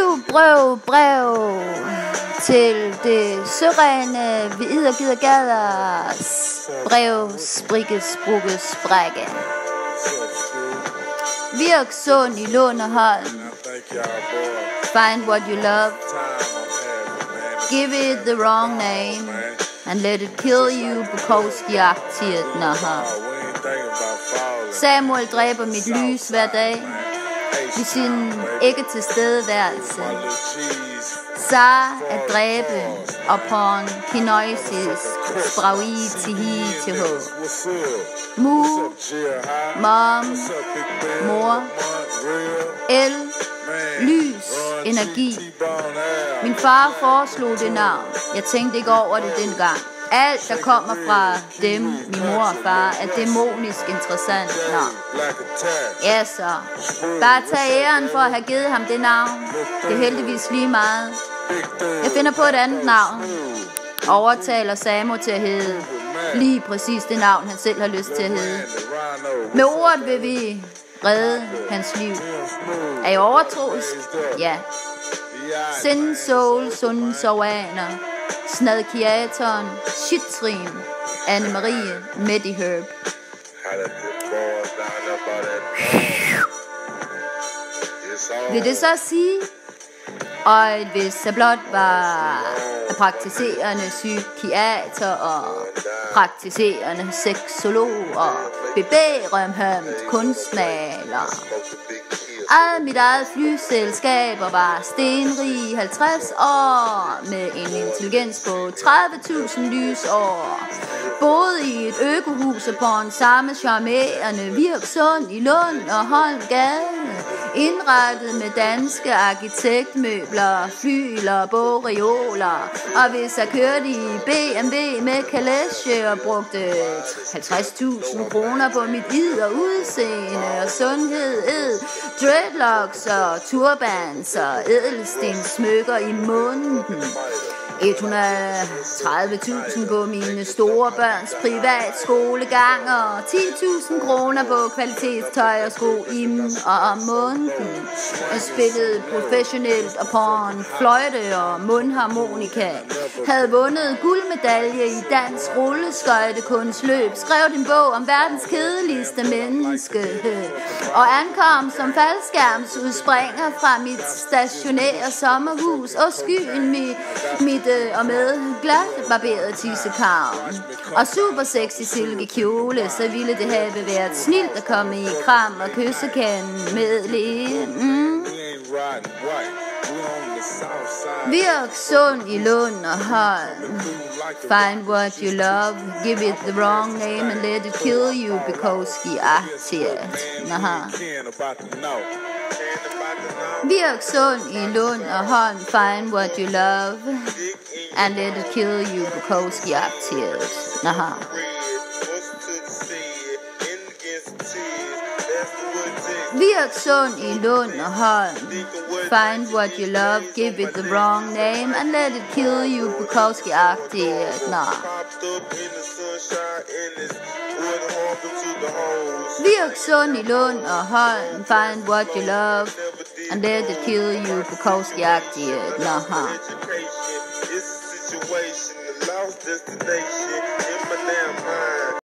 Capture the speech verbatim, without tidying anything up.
Skriv brev, brev til det sørene videre gider gaders brev, sprikke, sprukke, sprække. Virk sund i Lunderholm. Find what you love. Give it the wrong name and let it kill you because de aktivet naha. Samuel dræber mit lys hver dag i sin ikke tilstedeværelse. Sar at dræbe upon kinoisis spraui tihi tiho. Mu, mom, mor, el, lys, energi. Min far foreslog det navn. Jeg tænkte ikke over det dengang. Alt, der kommer fra dem, min mor og far, er dæmonisk interessant navn. Ja, så. Bare tag æren for at have givet ham det navn. Det er heldigvis lige meget. Jeg finder på et andet navn. Overtaler Samo til at hedde lige præcis det navn, han selv har lyst til at hedde. Med ordet vil vi redde hans liv. Er I overtroisk? Ja. Sind, soul, sund, soaner. Snadkiatoren, Shitrim, Anne-Marie, Mediherb. Vil det så sige, at hvis jeg blot var praktiserende psykiater og praktiserende seksolog og beberømhømt kunstmaler, at mit eget flyselskab var stenrig halvtreds år med en intelligens på tredive tusind lysår, boede i et økohus på en samme charmerende Virksund i Lund og Holmgade, indrettet med danske arkitektmøbler, flyler, boreoler, og hvis jeg kørte i B M W med kalesje og brugte halvtreds tusind kroner på mit id og udseende og sundhed, ed, dreadlocks og turbans og ædelstenssmykker i munden, et hundrede og tredive tusind på mine store børns privatskolegang og ti tusind kroner på kvalitetstøj og sko i og om måneden. Jeg spillede professionelt og på en fløjte og mundharmonika. Havde vundet guldmedalje i dansk rulleskøjtekunstløb. Skrev en bog om verdens kedeligste menneske. Og ankom som faldskærmsudspringer fra mit stationære sommerhus og skyen mit, mit og med glat barberet tissekarven og super sexy silkekjole, så ville det have været snilt at komme i kram og kyssekanden med læge. Mm. Virk sund i Lunderholm. Find what you love, give it the wrong name and let it kill you because de aktivet. Naha. Virk sund i Lunderholm. Find what you love and let it kill you because de aktivet. Naha. Virk sund i Lunderholm. Find what you love, give it the wrong name and let it kill you because de aktivet. Naha. Virk sund i Lunderholm. Find what you love and let it kill you because de aktivet. Naha.